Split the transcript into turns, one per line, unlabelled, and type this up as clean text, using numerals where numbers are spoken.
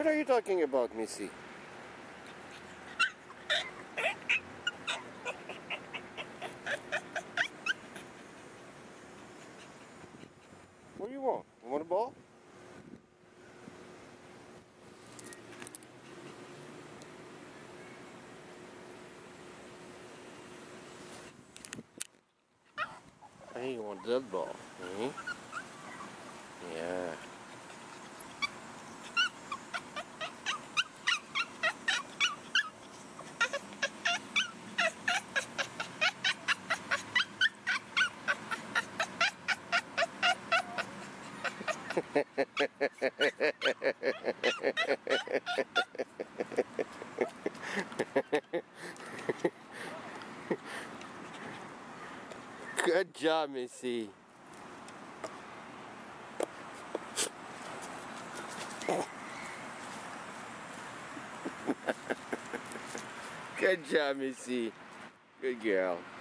What are you talking about, Missy? What do you want? You want a ball? Hey, you want that ball? Yeah. Good job, Missy. Good job, Missy. Good girl.